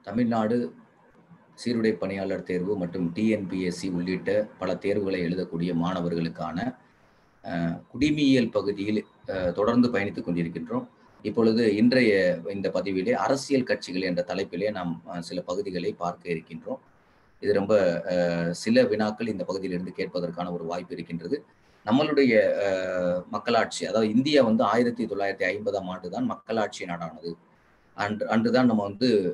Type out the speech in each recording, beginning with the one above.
தமிழ்நாடு சீருடை பணியாளர் தேர்வு மற்றும் டிஎன்பிஎஸ்சி உள்ளிட்ட பல தேர்வுகளை எழுதக்கூடிய மாணவர்களுக்கான குடிமியியல் பகுதியில் தொடர்ந்து பயணித்துக் கொண்டிருக்கின்றோம். இப்பொழுது இன்றைய இந்த பதிவிலே அரசியல் கட்சிகள் என்ற தலைப்பிலே நாம் சில பகுதிகளை பார்க்க இருக்கின்றோம். இது ரொம்ப சில வினாக்கள் இந்த பகுதியிலிருந்து கேட்பதற்கான ஒரு வாய்ப்பு இருக்கின்றது. நம்மளுடைய மக்களாட்சி, அதாவது இந்தியா 1950ஆம் ஆண்டு தான் மக்களாட்சி நாடானது. அன்றுதான் நம்ம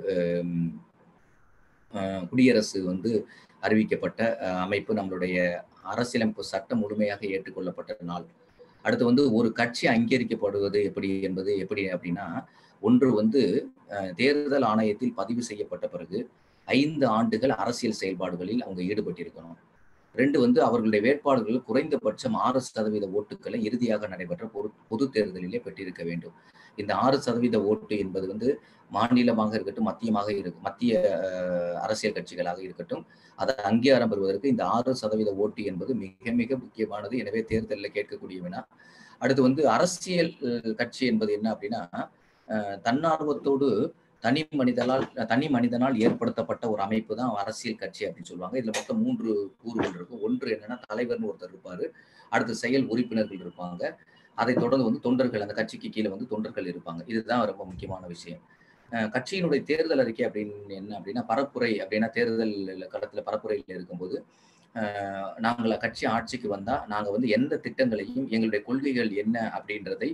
குடியரசு அறிவிக்கப்பட்ட அமைப்பு, நம்மளுடைய அரசியலமைப்பு சட்டம் முழுமையாக ஏற்றுக்கொள்ளப்பட்ட நாள். அடுத்து ஒரு கட்சி அங்கீகரிக்கப்படுவது எப்படி அப்படின்னா, ஒன்று தேர்தல் ஆணையத்தில் பதிவு செய்யப்பட்ட பிறகு 5 ஆண்டுகள் அரசியல் செயல்பாடுகளில் அவங்க ஈடுபட்டிருக்கணும். 2 அவர்களுடைய வேட்பாளர்கள் குறைந்தபட்சம் 6% ஓட்டுக்களை இறுதியாக நடைபெற்ற பொது தேர்தலிலே பெற்றிருக்க வேண்டும். இந்த 6% ஓட்டு என்பது மாநிலமாக இருக்கட்டும், மத்திய அரசியல் கட்சிகளாக இருக்கட்டும், அதை அங்கீகாரம் பெறுவதற்கு இந்த 6% ஓட்டு என்பது மிக மிக முக்கியமானது. எனவே தேர்தலில் கேட்கக்கூடிய வினா. அடுத்து அரசியல் கட்சி என்பது என்ன அப்படின்னா, தன்னார்வத்தோடு தனி மனிதனால் ஏற்படுத்தப்பட்ட ஒரு அமைப்பு தான் அரசியல் கட்சி அப்படின்னு சொல்லுவாங்க. இதுல மொத்தம் 3 கூறுகள் இருக்கும். ஒன்று என்னன்னா, தலைவர்னு ஒருத்தர் இருப்பாரு. அடுத்து செயல் உறுப்பினர்கள் இருப்பாங்க. அதை தொடர்ந்து தொண்டர்கள், அந்த கட்சிக்கு கீழே தொண்டர்கள் இருப்பாங்க. இதுதான் ரொம்ப முக்கியமான விஷயம். கட்சியினுடைய தேர்தல் அறிக்கை அப்படின்னு என்ன அப்படின்னா, பரப்புரை அப்படின்னா, தேர்தல் களத்துல பரப்புரையில் இருக்கும்போது நாங்கள் கட்சி ஆட்சிக்கு வந்தா நாங்க எந்த திட்டங்களையும், எங்களுடைய கொள்கைகள் என்ன அப்படின்றதை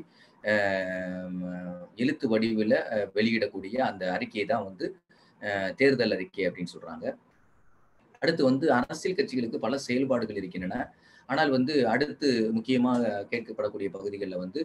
எழுத்து வடிவில் வெளியிடக்கூடிய அந்த அறிக்கையை தான் தேர்தல் அறிக்கை அப்படின்னு சொல்றாங்க. அடுத்து அரசியல் கட்சிகளுக்கு பல செயல்பாடுகள் இருக்கின்றன. ஆனால் அடுத்து முக்கியமாக கேட்கப்படக்கூடிய பகுதிகளில்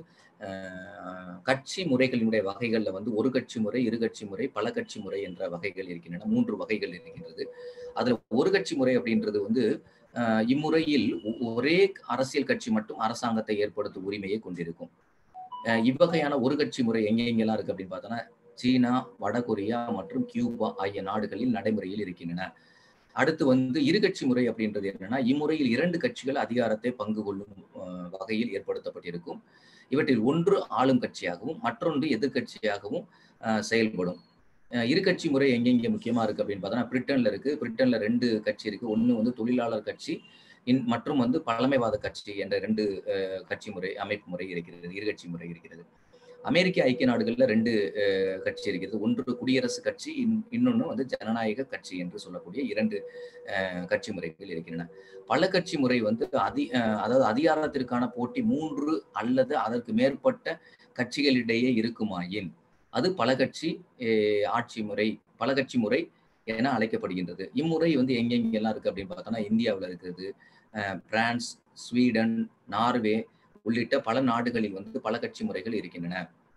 கட்சி முறைகளினுடைய வகைகளில் ஒரு கட்சி முறை, இரு கட்சி முறை, பல கட்சி முறை என்ற வகைகள் இருக்கின்றன. 3 வகைகள் இருக்கின்றது. அதுல ஒரு கட்சி முறை அப்படின்றது இம்முறையில் ஒரே அரசியல் கட்சி மட்டும் அரசாங்கத்தை ஏற்படுத்தும் உரிமையை கொண்டிருக்கும். இவ்வகையான ஒரு கட்சி முறை எங்கெங்கெல்லாம் இருக்கு அப்படின்னு பார்த்தோன்னா, சீனா, வடகொரியா மற்றும் கியூபா ஆகிய நாடுகளில் நடைமுறையில் இருக்கின்றன. அடுத்து இரு கட்சி முறை அப்படின்றது என்னன்னா, இம்முறையில் 2 கட்சிகள் அதிகாரத்தை பங்கு கொள்ளும் வகையில் ஏற்படுத்தப்பட்டிருக்கும். இவற்றில் ஒன்று ஆளும் கட்சியாகவும் மற்றொன்று எதிர்கட்சியாகவும் செயல்படும். இரு கட்சி முறை எங்கெங்க முக்கியமா இருக்கு அப்படின்னு பார்த்தோன்னா, பிரிட்டன்ல இருக்கு. பிரிட்டன்ல 2 கட்சி இருக்கு. ஒன்று தொழிலாளர் கட்சி மற்றும் பழமைவாத கட்சி என்ற 2 கட்சி முறை, அமைப்பு முறை இருக்கிறது. இரு கட்சி முறை இருக்கிறது. அமெரிக்க ஐக்கிய நாடுகள்ல 2 கட்சி இருக்கிறது. ஒன்று குடியரசு கட்சி, இன்னொன்னு ஜனநாயக கட்சி என்று சொல்லக்கூடிய 2 கட்சி முறைகள் இருக்கின்றன. பல கட்சி முறை அதாவது அதிகாரத்திற்கான போட்டி 3 அல்லது அதற்கு மேற்பட்ட கட்சிகளிடையே இருக்குமாயின் அது பல கட்சி ஆட்சி முறை, பல கட்சி முறை என அழைக்கப்படுகின்றது. இம்முறை எங்கெங்கெல்லாம் இருக்கு அப்படின்னு பார்த்தோம்னா, இந்தியாவில் இருக்கிறது, பிரான்ஸ், ஸ்வீடன், நார்வே உள்ளிட்ட பல நாடுகளில் பல கட்சி முறைகள் இருக்கின்றன.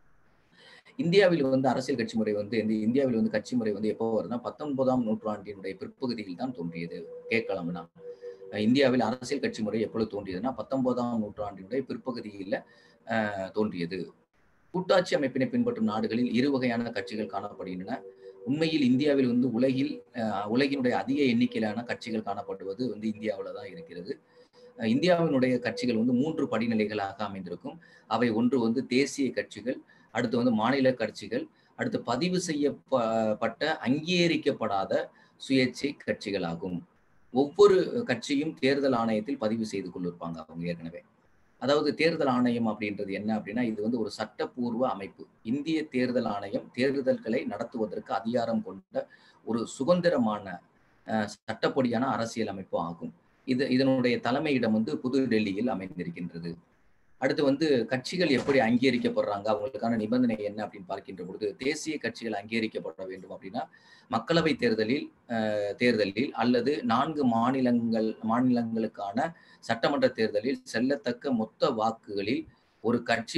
இந்தியாவில் அரசியல் கட்சி முறை இந்தியாவில் கட்சி முறை எப்போ வருதுன்னா, 19ஆம் நூற்றாண்டினுடைய பிற்பகுதியில் தான் தோன்றியது. கேட்கலாம்னா, இந்தியாவில் அரசியல் கட்சி முறை எப்பொழுது தோன்றியதுன்னா 19ஆம் நூற்றாண்டினுடைய பிற்பகுதியில் தோன்றியது. கூட்டாட்சி அமைப்பினை பின்பற்றும் நாடுகளில் 2 வகையான கட்சிகள் காணப்படுகின்றன. உண்மையில் இந்தியாவில் உலகினுடைய அதிக எண்ணிக்கையிலான கட்சிகள் காணப்படுவது இந்தியாவில் தான் இருக்கிறது. இந்தியாவினுடைய கட்சிகள் 3 படிநிலைகளாக அமைந்திருக்கும். அவை ஒன்று தேசிய கட்சிகள், அடுத்து மாநில கட்சிகள், அடுத்து பதிவு செய்யப்பட்ட அங்கீகரிக்கப்படாத சுயேட்சை கட்சிகள் ஆகும். ஒவ்வொரு கட்சியும் தேர்தல் ஆணையத்தில் பதிவு செய்து கொண்டிருப்பாங்க அவங்க ஏற்கனவே. அதாவது தேர்தல் ஆணையம் அப்படின்றது என்ன அப்படின்னா, இது ஒரு சட்டப்பூர்வ அமைப்பு. இந்திய தேர்தல் ஆணையம் தேர்தல்களை நடத்துவதற்கு அதிகாரம் கொண்ட ஒரு சுதந்திரமான சட்டப்படியான அரசியல் அமைப்பு ஆகும். இதனுடைய தலைமையிடம் புது டெல்லியில் அமைந்திருக்கின்றது. அடுத்து கட்சிகள் எப்படி அங்கீகரிக்கப்படுறாங்க, அவங்களுக்கான நிபந்தனை என்ன அப்படின்னு பார்க்கின்ற பொழுது, தேசிய கட்சிகள் அங்கீகரிக்கப்பட வேண்டும் அப்படின்னா, மக்களவை தேர்தலில் அல்லது 4 மாநிலங்களுக்கான சட்டமன்ற தேர்தலில் செல்லத்தக்க மொத்த வாக்குகளில் ஒரு கட்சி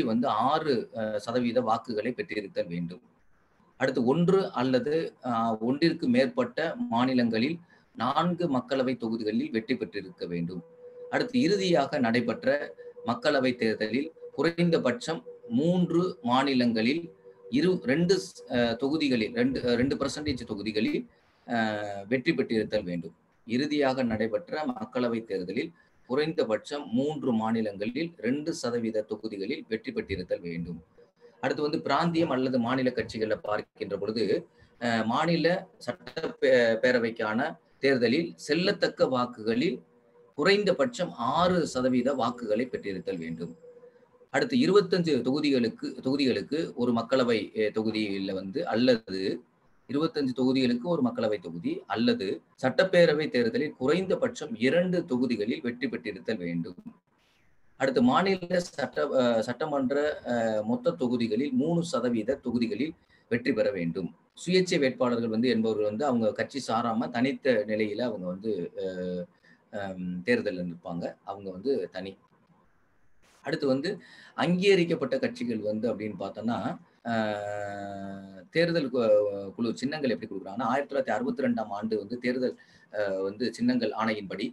6% வாக்குகளை பெற்றிருத்தல் வேண்டும். அடுத்து 1 அல்லது 1ற்கு மேற்பட்ட மாநிலங்களில் 4 மக்களவை தொகுதிகளில் வெற்றி பெற்றிருக்க வேண்டும். அடுத்து இறுதியாக நடைபெற்ற மக்களவை தேர்தலில் குறைந்தபட்சம் 3 மாநிலங்களில் 2 தொகுதிகளில் 2% தொகுதிகளில் வெற்றி பெற்றிருத்தல் வேண்டும். இறுதியாக நடைபெற்ற மக்களவை தேர்தலில் குறைந்தபட்சம் 3 மாநிலங்களில் 2% தொகுதிகளில் வெற்றி பெற்றிருத்தல் வேண்டும். அடுத்து பிராந்தியம் அல்லது மாநில கட்சிகளை பார்க்கின்ற பொழுது, மாநில சட்ட பேரவைக்கான தேர்தலில் செல்லத்தக்க வாக்குகளில் குறைந்தபட்சம் 6% வாக்குகளை பெற்றிருத்தல் வேண்டும். அடுத்து 25 தொகுதிகளுக்கு ஒரு மக்களவை தொகுதியில் வந்து அல்லது 25 தொகுதிகளுக்கு ஒரு மக்களவை தொகுதி அல்லது சட்டப்பேரவை தேர்தலில் குறைந்தபட்சம் 2 தொகுதிகளில் வெற்றி பெற்றிருத்தல் வேண்டும். அடுத்து மாநில சட்டமன்ற மொத்த தொகுதிகளில் 3% தொகுதிகளில் வெற்றி பெற வேண்டும். சுயேட்சை வேட்பாளர்கள் வந்து என்பவர்கள் வந்து அவங்க கட்சி சாராம தனித்த நிலையில அவங்க வந்து தேர்தலில் நிற்பாங்க. அவங்க வந்து தனி. அடுத்து வந்து அங்கீகரிக்கப்பட்ட கட்சிகள் வந்து அப்படின்னு பார்த்தோம்னா தேர்தல் குழு சின்னங்கள் எப்படி கொடுக்குறாங்கன்னா 1962ஆம் ஆண்டு வந்து தேர்தல் வந்து சின்னங்கள் ஆணையின்படி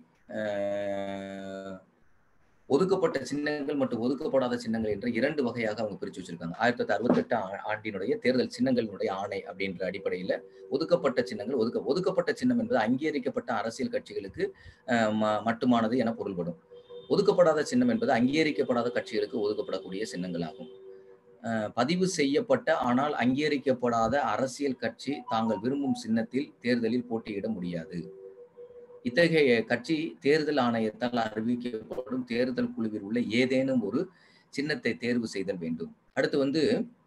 ஒதுக்கப்பட்ட சின்னங்கள் மற்றும் ஒதுக்கப்படாத சின்னங்கள் என்ற 2 வகையாக அவங்க பிரிச்சு வச்சிருக்காங்க. 1968 ஆண்டினுடைய தேர்தல் சின்னங்களினுடைய ஆணை அப்படின்ற அடிப்படையில் ஒதுக்கப்பட்ட சின்னங்கள் ஒதுக்கப்பட்ட சின்னம் என்பது அங்கீகரிக்கப்பட்ட அரசியல் கட்சிகளுக்கு மட்டுமானது என பொருள்படும். ஒதுக்கப்படாத சின்னம் என்பது அங்கீகரிக்கப்படாத கட்சிகளுக்கு ஒதுக்கப்படக்கூடிய சின்னங்களாகும். பதிவு செய்யப்பட்ட ஆனால் அங்கீகரிக்கப்படாத அரசியல் கட்சி தாங்கள் விரும்பும் சின்னத்தில் தேர்தலில் போட்டியிட முடியாது. இத்தகைய கட்சி தேர்தல் ஆணையத்தால் அறிவிக்கப்படும் தேர்தல் குழுவில் உள்ள ஏதேனும் ஒரு சின்னத்தை தேர்வு செய்தல் வேண்டும். அடுத்து வந்து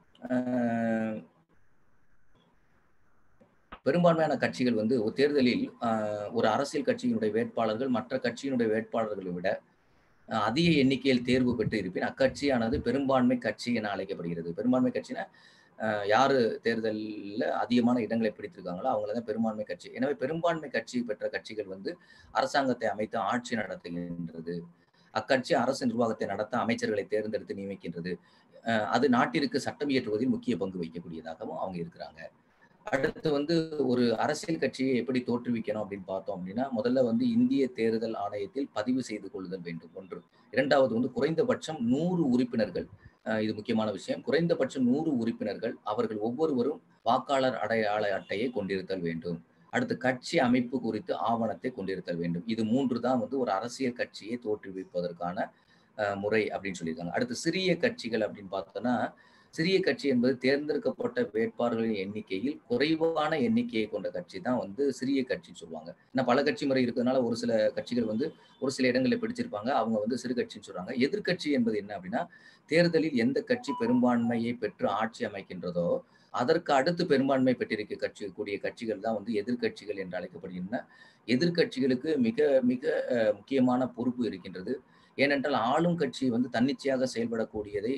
பெரும்பான்மையான கட்சிகள் வந்து ஒரு தேர்தலில் ஒரு அரசியல் கட்சியினுடைய வேட்பாளர்கள் மற்ற கட்சியினுடைய வேட்பாளர்களை விட அதிக எண்ணிக்கையில் தேர்வு பெற்று இருப்பின் அக்கட்சியானது பெரும்பான்மை கட்சி என அழைக்கப்படுகிறது. பெரும்பான்மை கட்சினா யாரு தேர்தலில் அதிகமான இடங்களை பிடித்திருக்காங்களோ அவங்களதான் பெரும்பான்மை கட்சி. எனவே பெரும்பான்மை கட்சி பெற்ற கட்சிகள் வந்து அரசாங்கத்தை அமைத்து ஆட்சி நடத்துகின்றது. அக்கட்சி அரசு நிர்வாகத்தை நடத்த அமைச்சர்களை தேர்ந்தெடுத்து நியமிக்கின்றது. அது நாட்டிற்கு சட்டம் இயற்றுவதில் முக்கிய பங்கு வகிக்கக்கூடியதாகவும் அவங்க இருக்கிறாங்க. அடுத்து வந்து ஒரு அரசியல் கட்சியை எப்படி தோற்றுவிக்கணும் அப்படின்னு பார்த்தோம் அப்படின்னா முதல்ல வந்து இந்திய தேர்தல் ஆணையத்தில் பதிவு செய்து கொள்ளுதல் வேண்டும். 1. 2வது வந்து குறைந்தபட்சம் 100 உறுப்பினர்கள். இது முக்கியமான விஷயம். குறைந்தபட்சம் 100 உறுப்பினர்கள் அவர்கள் ஒவ்வொருவரும் வாக்காளர் அடையாள அட்டையை கொண்டிருத்தல் வேண்டும். அடுத்து கட்சி அமைப்பு குறித்து ஆவணத்தை கொண்டிருத்தல் வேண்டும். இது 3 தான் வந்து ஒரு அரசியல் கட்சியை தோற்றுவிப்பதற்கான முறை அப்படின்னு சொல்லியிருக்காங்க. அடுத்து சிறிய கட்சிகள் அப்படின்னு பார்த்தோம்னா சிறிய கட்சி என்பது தேர்ந்தெடுக்கப்பட்ட வேட்பாளர்களின் எண்ணிக்கையில் குறைவான எண்ணிக்கையை கொண்ட கட்சி தான் வந்து சிறிய கட்சின்னு சொல்லுவாங்க. ஏன்னா பல கட்சி முறை இருக்கிறதுனால ஒரு சில கட்சிகள் வந்து ஒரு சில இடங்களை பிடிச்சிருப்பாங்க. அவங்க வந்து சிறு கட்சின்னு சொல்றாங்க. எதிர்கட்சி என்பது என்ன அப்படின்னா தேர்தலில் எந்த கட்சி பெரும்பான்மையை பெற்று ஆட்சி அமைக்கின்றதோ அதற்கு அடுத்து பெரும்பான்மை பெற்றிருக்க கூடிய கட்சிகள் தான் வந்து எதிர்கட்சிகள் என்று அழைக்கப்படுகின்றன. எதிர்கட்சிகளுக்கு மிக மிக முக்கியமான பொறுப்பு இருக்கின்றது. ஏனென்றால் ஆளும் கட்சி வந்து தன்னிச்சையாக செயல்படக்கூடியதை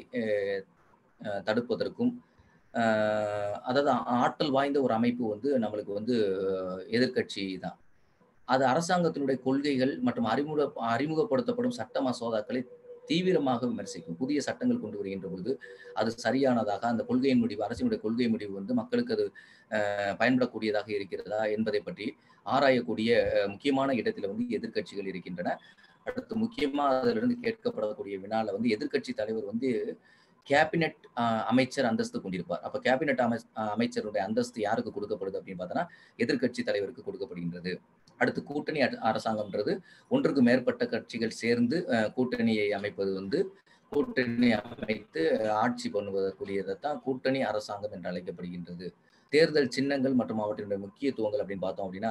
தடுப்பதற்கும் அதாவது ஆற்றல் வாய்ந்த ஒரு அமைப்பு வந்து நம்மளுக்கு வந்து எதிர்கட்சி தான். அது அரசாங்கத்தினுடைய கொள்கைகள் மற்றும் அறிமுகப்படுத்தப்படும் சட்ட மசோதாக்களை தீவிரமாக விமர்சிக்கும். புதிய சட்டங்கள் கொண்டு வருகின்ற பொழுது அது சரியானதாக அந்த கொள்கையின் முடிவு அரசினுடைய கொள்கை முடிவு வந்து மக்களுக்கு அது பயன்படக்கூடியதாக இருக்கிறதா என்பதை பற்றி ஆராயக்கூடிய முக்கியமான இடத்துல வந்து எதிர்கட்சிகள் இருக்கின்றன. அடுத்து முக்கியமா அதிலிருந்து கேட்கப்படக்கூடிய வினால வந்து எதிர்கட்சி தலைவர் வந்து கேபினெட் அமைச்சர் அந்தஸ்து கொண்டிருப்பார். அப்ப கேபினெட் அமைச்சருடைய அந்தஸ்து யாருக்கு கொடுக்கப்படுது அப்படின்னு பார்த்தோன்னா எதிர்கட்சி தலைவருக்கு கொடுக்கப்படுகின்றது. அடுத்து கூட்டணி அரசாங்கம்ன்றது ஒன்றுக்கு மேற்பட்ட கட்சிகள் சேர்ந்து கூட்டணியை அமைப்பது வந்து கூட்டணி அமைத்து ஆட்சி பண்ணுவதற்குரியதைத்தான் கூட்டணி அரசாங்கம் என்று அழைக்கப்படுகின்றது. தேர்தல் சின்னங்கள் மற்றும் அவற்றினுடைய முக்கியத்துவங்கள் அப்படின்னு பார்த்தோம் அப்படின்னா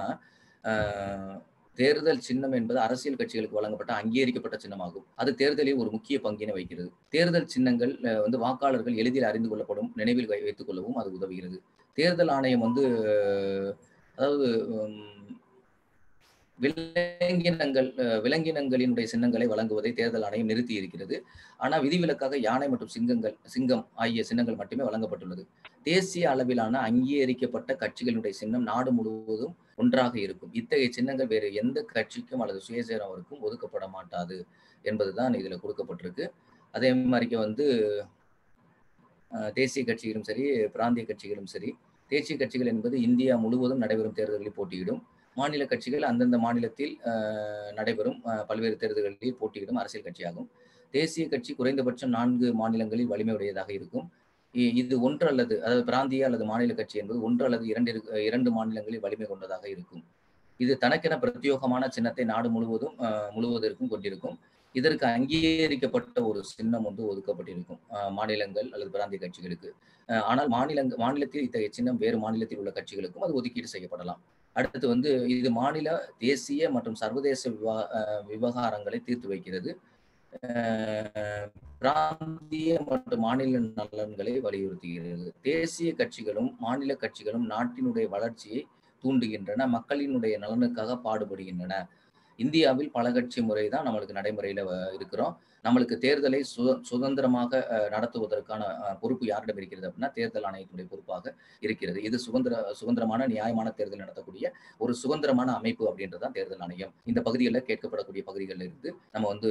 தேர்தல் சின்னம் என்பது அரசியல் கட்சிகளுக்கு வழங்கப்பட்ட அங்கீகரிக்கப்பட்ட சின்னமாகும். அது தேர்தலில் ஒரு முக்கிய பங்கினை வைக்கிறது. தேர்தல் சின்னங்கள் வந்து வாக்காளர்கள் எளிதில் அறிந்து கொள்ளப்படும் நினைவில் வைத்துக் கொள்ளவும் அது உதவுகிறது. தேர்தல் ஆணையம் வந்து அதாவது விலங்கினங்களினுடைய சின்னங்களை வழங்குவதை தேர்தல் ஆணையம் நிறுத்தி இருக்கிறது. ஆனால் விதிவிலக்காக யானை மற்றும் சிங்கம் ஆகிய சின்னங்கள் மட்டுமே வழங்கப்பட்டுள்ளது. தேசிய அளவிலான அங்கீகரிக்கப்பட்ட கட்சிகளுடைய சின்னம் நாடு முழுவதும் ஒன்றாக இருக்கும். இத்தகைய சின்னங்கள் வேறு எந்த கட்சிக்கும் அல்லது சுயேட்சையினருக்கும் ஒதுக்கப்பட மாட்டாது என்பதுதான் இதுல கொடுக்கப்பட்டிருக்கு. அதே மாதிரிக்கு வந்து தேசிய கட்சிகளும் சரி பிராந்திய கட்சிகளும் சரி தேசிய கட்சிகள் என்பது இந்தியா முழுவதும் நடைபெறும் தேர்தல்களில் போட்டியிடும். மாநில கட்சிகள் அந்தந்த மாநிலத்தில் நடைபெறும் பல்வேறு தேர்தல்களில் போட்டியிடும் அரசியல் கட்சியாகும். தேசிய கட்சி குறைந்தபட்சம் 4 மாநிலங்களில் வலிமை உடையதாக இருக்கும். இது ஒன்று அல்லது அதாவது பிராந்திய அல்லது மாநில கட்சி என்பது ஒன்று அல்லது இரண்டு மாநிலங்களில் வலிமை கொண்டதாக இருக்கும். இது தனக்கென பிரத்யேகமான சின்னத்தை நாடு முழுவதற்கும் கொண்டிருக்கும். இதற்கு அங்கீகரிக்கப்பட்ட ஒரு சின்னம் வந்து ஒதுக்கப்பட்டிருக்கும் மாநிலங்கள் அல்லது பிராந்திய கட்சிகளுக்கு. ஆனால் மாநிலத்தில் இத்தகைய சின்னம் வேறு மாநிலத்தில் உள்ள கட்சிகளுக்கும் அது ஒதுக்கீடு செய்யப்படலாம். அடுத்து வந்து இது மாநில, தேசிய மற்றும் சர்வதேச விவகாரங்களை தீர்த்து வைக்கிறது. பிராந்திய மற்றும் மாநில நலன்களை வலியுறுத்துகிறது. தேசிய கட்சிகளும் மாநில கட்சிகளும் நாட்டினுடைய வளர்ச்சியை தூண்டுகின்றன, மக்களினுடைய நலனுக்காக பாடுபடுகின்றன. இந்தியாவில் பல கட்சி முறை தான் நம்மளுக்கு நடைமுறையில இருக்கிறோம். நம்மளுக்கு தேர்தலை சுதந்திரமாக நடத்துவதற்கான பொறுப்பு யாரிடம் இருக்கிறது அப்படின்னா, தேர்தல் ஆணையத்தினுடைய பொறுப்பாக இருக்கிறது. இது சுதந்திரமான நியாயமான தேர்தல் நடத்தக்கூடிய ஒரு சுதந்திரமான அமைப்பு அப்படின்றது தான் தேர்தல் ஆணையம். இந்த பகுதிகளில் கேட்கப்படக்கூடிய பகுதிகளில் இருந்து நம்ம வந்து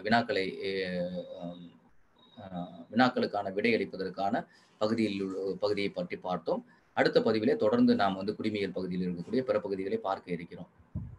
வினாக்களுக்கான விடையளிப்பதற்கான பகுதியை பற்றி பார்த்தோம். அடுத்த பதிவிலே தொடர்ந்து நாம் வந்து குடிமையியல் பகுதியில் இருக்கக்கூடிய பிற பகுதிகளை பார்க்க இருக்கிறோம்.